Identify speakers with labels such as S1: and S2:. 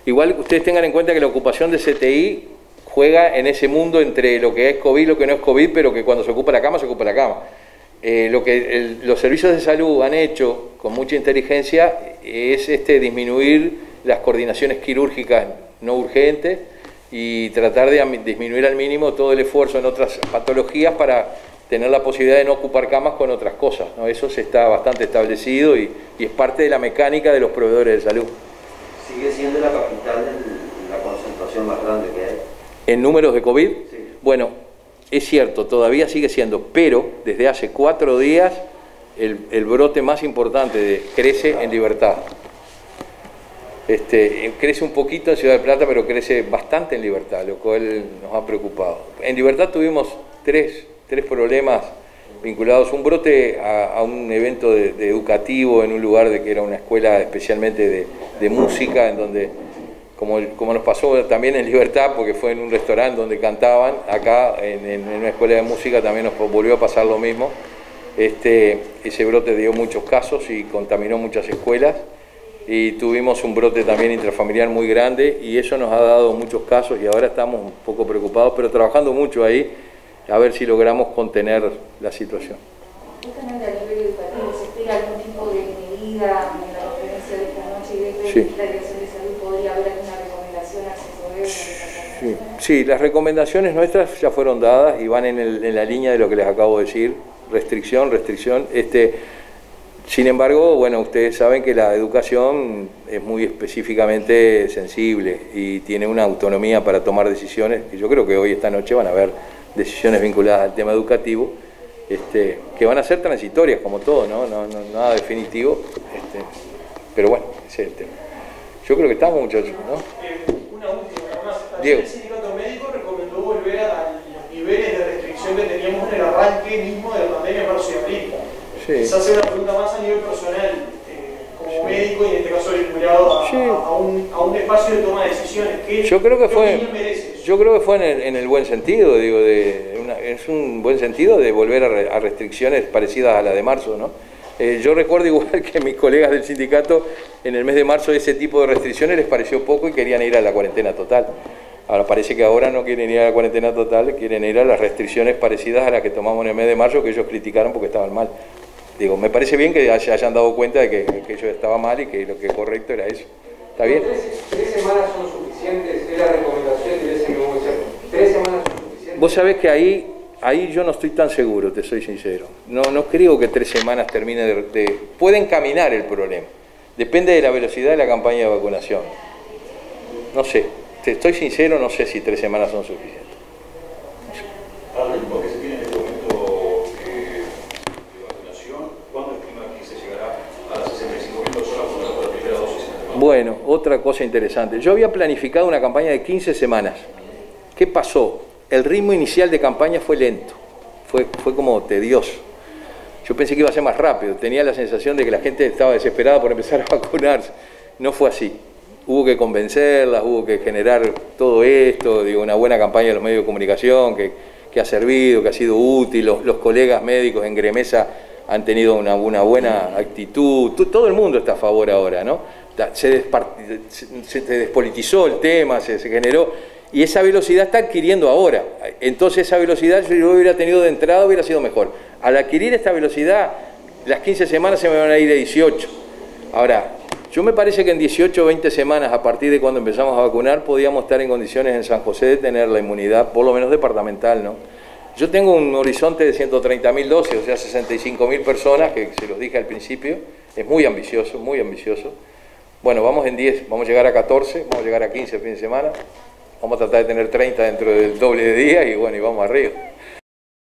S1: Igual ustedes tengan en cuenta que la ocupación de CTI juega en ese mundo entre lo que es COVID y lo que no es COVID, pero que cuando se ocupa la cama, se ocupa la cama. Lo que los servicios de salud han hecho con mucha inteligencia es disminuir las coordinaciones quirúrgicas no urgentes y tratar de disminuir al mínimo todo el esfuerzo en otras patologías para tener la posibilidad de no ocupar camas con otras cosas, ¿no? Eso se está bastante establecido y es parte de la mecánica de los proveedores de salud.
S2: ¿Sigue siendo la capital la concentración más grande que hay?
S1: ¿En números de COVID?
S2: Sí.
S1: Bueno, es cierto, todavía sigue siendo, pero desde hace 4 días el brote más importante crece en Libertad. Crece un poquito en Ciudad del Plata, pero crece bastante en Libertad, lo cual nos ha preocupado. En Libertad tuvimos tres problemas vinculados, un brote a un evento educativo en un lugar que era una escuela especialmente de música, en donde, como nos pasó también en Libertad, porque fue en un restaurante donde cantaban, acá en una escuela de música también nos volvió a pasar lo mismo. Ese brote dio muchos casos y contaminó muchas escuelas, y tuvimos un brote también intrafamiliar muy grande, y eso nos ha dado muchos casos y ahora estamos un poco preocupados, pero trabajando mucho ahí, a ver si logramos contener la situación.
S3: Justamente a nivel educativo, ¿se espera algún tipo de medida en la conferencia de esta noche y desde
S1: Sí.
S3: la Dirección de Salud podría haber alguna recomendación hacia su gobierno?
S1: Sí, las recomendaciones nuestras ya fueron dadas y van en la línea de lo que les acabo de decir, restricción. Sin embargo, bueno, ustedes saben que la educación es muy específicamente sensible y tiene una autonomía para tomar decisiones, y yo creo que hoy, esta noche, van a haber decisiones vinculadas al tema educativo, que van a ser transitorias, como todo, ¿no? Nada definitivo, pero bueno, ese es el tema. Yo creo que estamos, muchachos, ¿no?
S4: Una última, además,
S1: Diego.
S4: el sindicato médico recomendó volver a los niveles de restricción que teníamos en el arranque mismo de la pandemia en marzo y abril.
S1: Sí.
S4: Quizás sea una pregunta más a nivel personal, como médico y en este caso vinculado a un espacio de toma de decisiones.
S1: Yo creo que fue,
S4: merece eso?
S1: yo creo que fue en el buen sentido, digo, es un buen sentido de volver a restricciones parecidas a la de marzo, ¿no? Yo recuerdo, igual que mis colegas del sindicato, en el mes de marzo ese tipo de restricciones les pareció poco y querían ir a la cuarentena total. Ahora parece que ahora no quieren ir a la cuarentena total, quieren ir a las restricciones parecidas a las que tomamos en el mes de marzo, que ellos criticaron porque estaban mal. Digo, me parece bien que se hayan dado cuenta de que ellos estaban mal y que lo que es correcto era eso. ¿Está bien?
S5: 3 semanas son suficientes, es la recomendación del SMU. 3 semanas son suficientes.
S1: Vos sabés que ahí yo no estoy tan seguro, te soy sincero. No creo que 3 semanas termine pueden caminar el problema. Depende de la velocidad de la campaña de vacunación. No sé, te estoy sincero, no sé si 3 semanas son suficientes.
S6: Al ritmo que se tiene en este momento de vacunación, ¿cuándo estima que se llegará a las 65.000 personas por la primera dosis en el país?
S1: Bueno, otra cosa interesante. Yo había planificado una campaña de 15 semanas. ¿Qué pasó? El ritmo inicial de campaña fue lento, fue como tedioso. Yo pensé que iba a ser más rápido, tenía la sensación de que la gente estaba desesperada por empezar a vacunarse. No fue así. Hubo que convencerlas, hubo que generar todo esto, digo, una buena campaña de los medios de comunicación que ha servido, que ha sido útil. Los colegas médicos en Gremesa han tenido una buena actitud. Todo el mundo está a favor ahora, ¿no? Se despolitizó el tema, se generó, y esa velocidad está adquiriendo ahora. Entonces esa velocidad, si yo lo hubiera tenido de entrada, hubiera sido mejor. Al adquirir esta velocidad, las 15 semanas se me van a ir a 18. Ahora, yo me parece que en 18 o 20 semanas, a partir de cuando empezamos a vacunar, podíamos estar en condiciones en San José de tener la inmunidad, por lo menos departamental, ¿no? Yo tengo un horizonte de 130.000 dosis, o sea, 65.000 personas, que se los dije al principio. Es muy ambicioso, muy ambicioso. Bueno, vamos en 10, vamos a llegar a 14, vamos a llegar a 15 el fin de semana. Vamos a tratar de tener 30 dentro del doble de día y bueno, y vamos arriba.